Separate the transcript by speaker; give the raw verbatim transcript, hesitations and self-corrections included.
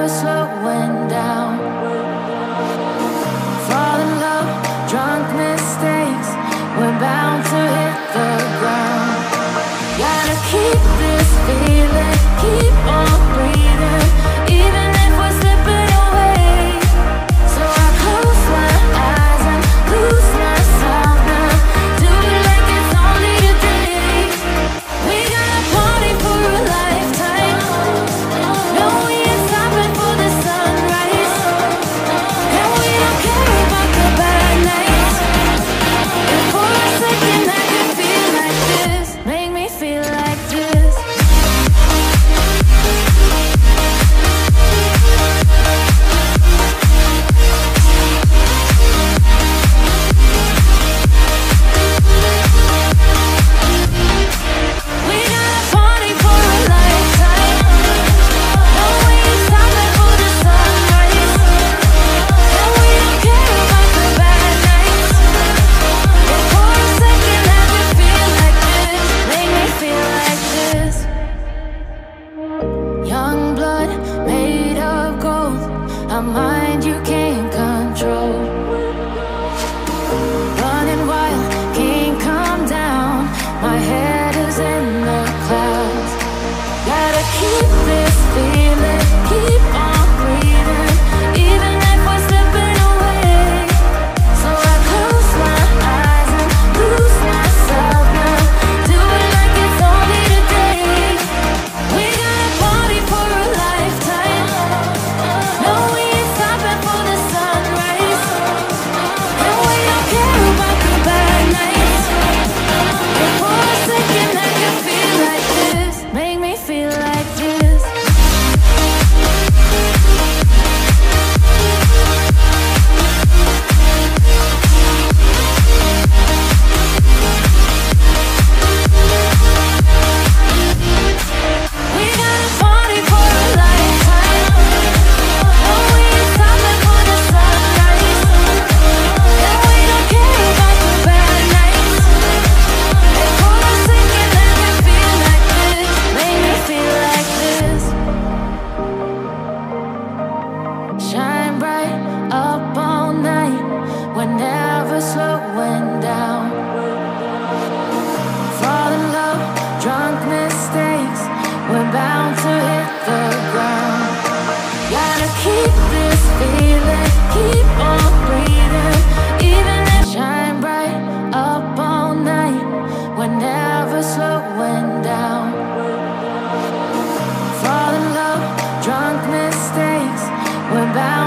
Speaker 1: never slowing down. Fall in love, drunk mistakes, we're bound to hit the ground. Gotta keep this feeling, keep on breathing, even if we're slipping away. So I close my eyes and lose myself now, do it like it's only today. We got a party for a lifetime, no, we ain't stopping for the sunrise, and we don't care about the bad nights. And for a second I can feel like this, make me feel like this. We got a party for a lifetime, no, we ain't stopping for the sunrise, and we don't care about the bad nights. And for a second I can feel like this, make me feel like this. Young blood made of gold, a mind you can't control. Running wild, can't come down, my head is in the clouds. Gotta keep this feeling, keep on breathing, even if we're slipping away. So I close my eyes and lose myself now, do it like it's only today. We got a party for a lifetime, no, we ain't stopping for the sunrise, and we don't care about the bad nights. And for a second I can feel like this, make me feel like this. We got a party for a lifetime, no, we ain't stopping for the sunrise, and we don't care about the bad nights. And for a second I can feel like this, make me feel like this. Shine bright up all night, we're never slowing down. Fall in love, drunk mistakes, we're bound to hit the ground. Gotta keep this feeling, keep on breathing, even if shine bright up all night, we're never slowing down. Fall in love, drunk mistakes, we're bound